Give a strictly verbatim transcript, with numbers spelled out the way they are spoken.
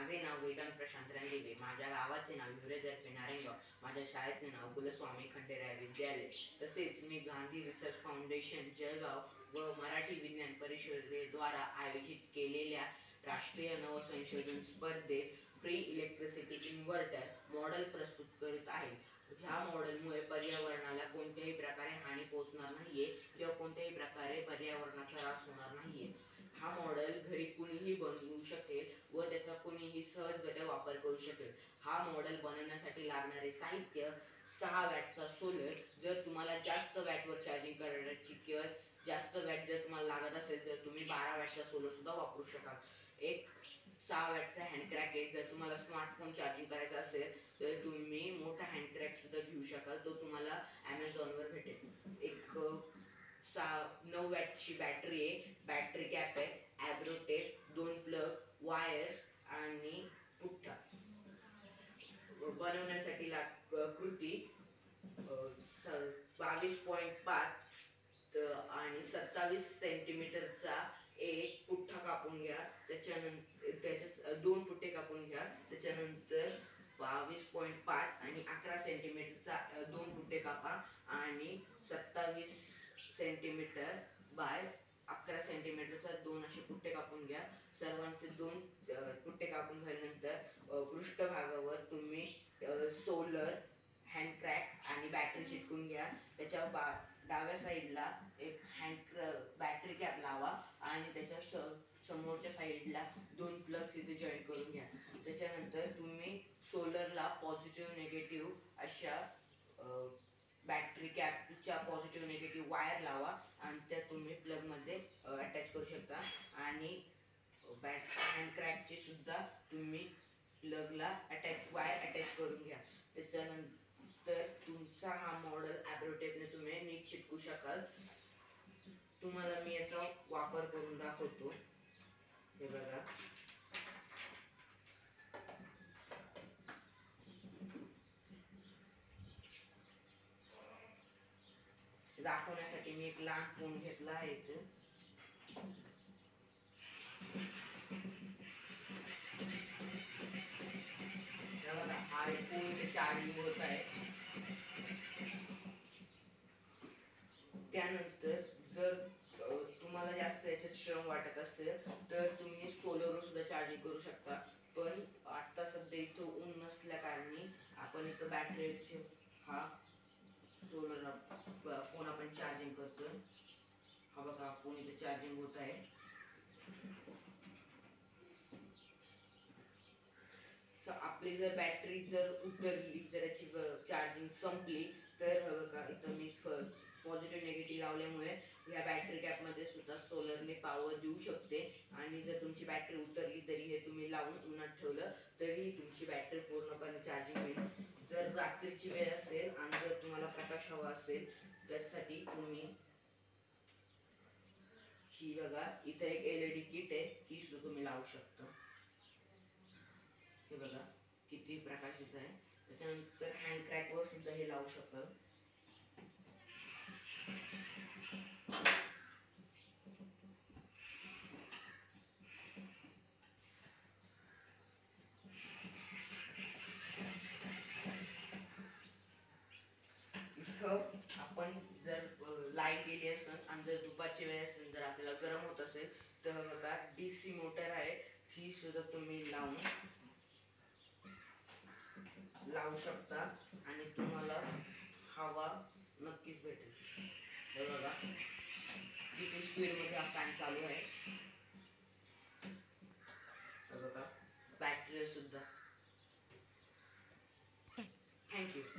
माझे नाव वेदांत प्रशांत रणदिवे, माझ्या गावाचे नाव हिवरेतर्फे नारायणगाव, माझ्या शाळेचे नाव कुलस्वामी खंडेराय विद्यालय, तसेच मी गांधी रिसर्च फाउंडेशन जळगाव व मराठी विज्ञान परिषदेद्वारा आयोजित केलेल्या राष्ट्रीय नवसंशोधन स्पर्धेत फ्री इलेक्ट्रिसिटी इन्व्हर्टर मॉडेल प्रस्तुत करीत आहे. ह्या मॉडेलमुळे पर्यावरणाला कोणत्याही प्रकारे हानी पोहोचणार नाहीये किंवा कोणत्याही प्रकारे पर्यावरणाचा ऱ्हास होणार नाहीये. हा मॉडेल घरी कुणीही बनवू शकेल व त्याचा कुणीही सहजगत्या वापर करू शकेल. हा मॉडेल बनवण्यासाठी लागणारे साहित्य सहा वॅटचा सोलर, जर तुम्हाला जास्त वॅटवर चार्जिंग करायची किंवा जास्त वॅट जर तुम्हाला लागत असेल तर तुम्ही बारा वॅटचा सोलर सुद्धा वापरू शकाल. एक सहा वॅटचा हँडक्रॅक आहे, जर तुम्हाला स्मार्टफोन चार्जिंग करायचा असेल तर तुम्ही मोठा हँडक्रॅक सुद्धा घेऊ शकाल, तो तुम्हाला ॲमेझॉनवर भेटेल. एक सहा नऊ वॅटची बॅटरी आहे, बॅटरी कॅप आहे, ॲब्रोटेप, दोन प्लग, वायर्स आणि पुठ्ठा. बनवण्यासाठी लाग कृती बावीस पॉईंट पाच आणि सत्तावीस सेंटीमीटरचा एक पुठ्ठा कापून घ्या. त्याच्यानंतर त्याच्या दोन पुठ्ठे कापून घ्या. त्याच्यानंतर बावीस पॉईंट पाच आणि अकरा सेंटीमीटरचा दोन पुठ्ठे कापा आणि सत्तावीस सेंटीमीटर बाय अकरा सेंटीमीटरचा दोन असे पुठ्ठे कापून घ्या. सर्वांचे दोन पुठ्ठे कापून झाल्यानंतर पृष्ठभागावर तुम्ही सोलर, हँडक्रॅक आणि बॅटरी चिटकून घ्या. त्याच्या बा डाव्या साईडला एक हँड बॅटरी कॅप लावा आणि त्याच्या स समोरच्या साईडला दोन प्लग्स इथे जॉईन करून घ्या. त्याच्यानंतर तुम्ही सोलरला पॉझिटिव्ह निगेटिव्ह अशा बॅटरी कॅपच्या पॉझिटिव्ह निगेटिव्ह वायर लावा आणि त्या तुम्ही प्लगमध्ये अटॅच करू शकता आणि बॅट हँडक्रॅकची सुद्धा तुम्ही प्लगला अटॅच वायर अटॅच करून घ्या. त्याच्यानंतर तुमचा हा मॉडेल ॲब्रोटेपने तुम्ही नीट चिटकू शकाल. तुम्हाला मी याचा वापर करून दाखवतो. हे बघा, दाखवण्यासाठी मी एक लहान फोन घेतला आहे इथे. हा फोन इथे चार्जिंग होत आहे. त्यानंतर जर तुम्हाला जास्त याच्यात श्रम वाटत असेल तर तुम्ही सोलरवर सुद्धा चार्जिंग करू शकता, पण आता सध्या इथं ऊन नसल्या कारणी आपण इथं बॅटरीचे हा सोलर फोन आपण चार्जिंग करतोय. हा बघा, फोन इथे चार्जिंग होत आहे. आपली जर बॅटरी जर उतरली, जर याची चार्जिंग संपली तर बघा इथं मी पॉझिटिव्ह निगेटिव्ह लावल्यामुळे या बॅटरी कॅपमध्ये सुद्धा सोलरने पॉवर देऊ शकते. आणि जर तुमची बॅटरी उतरली तरी हे तुम्ही लावून उन्हात ठेवलं तरी तुमची बॅटरी पूर्णपणे चार्जिंग होईल. जर रात्रीची वेळ असेल आणि जर तुम्हाला प्रकाश हवा असेल त्यासाठी तुम्ही ही बघा इथं एक एलईडी किट आहे, ही सुद्धा तुम्ही लावू शकता. हे बघा किती प्रकाश येत आहे. त्याच्यानंतर हँडक्रॅकवर सुद्धा हे लावू शकता. इथं आपण जर लाईट गेली असेल आणि जर दुपारची वेळ असेल, जर आपल्याला गरम होत असेल तर बघा डीसी मोटर आहे, ही सुद्धा तुम्ही लावून लावू शकता आणि तुम्हाला हवा नक्कीच भेटेल. हे बघा किती स्पीड मध्ये हा फॅन चालू आहे. हे बघा बॅटरी सुद्धा. थँक्यू.